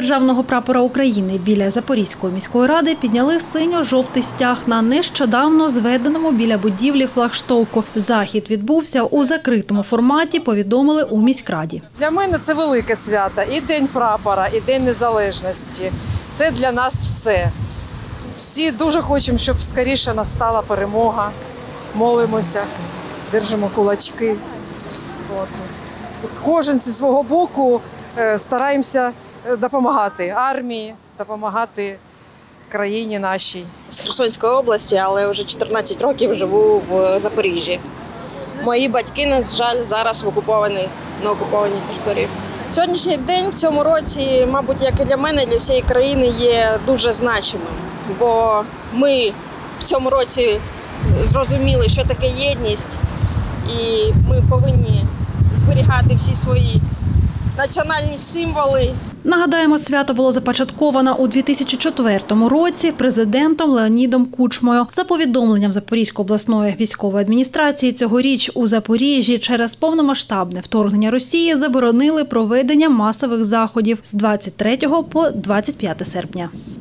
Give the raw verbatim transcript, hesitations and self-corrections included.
державного прапора України біля Запорізької міської ради підняли синьо-жовтий стяг на нещодавно зведеному біля будівлі флагштоку. Захід відбувся у закритому форматі, повідомили у міськраді. Для мене це велике свято. І День прапора, і День Незалежності. Це для нас все. Всі дуже хочемо, щоб скоріше настала перемога. Молимося, держимо кулачки. От. Кожен зі свого боку стараємося допомагати армії, допомагати країні нашій. З Херсонської області, але вже чотирнадцять років живу в Запоріжжі. Мої батьки, на жаль, зараз в окупованій, на окупованій території. Сьогоднішній день в цьому році, мабуть, як і для мене, для всієї країни є дуже значимим. Бо ми в цьому році зрозуміли, що таке єдність, і ми повинні зберігати всі свої національні символи. Нагадаємо, свято було започатковано у дві тисячі четвертому році президентом Леонідом Кучмою. За повідомленням Запорізької обласної військової адміністрації, цьогоріч у Запоріжжі через повномасштабне вторгнення Росії заборонили проведення масових заходів з двадцять третього по двадцять п'яте серпня.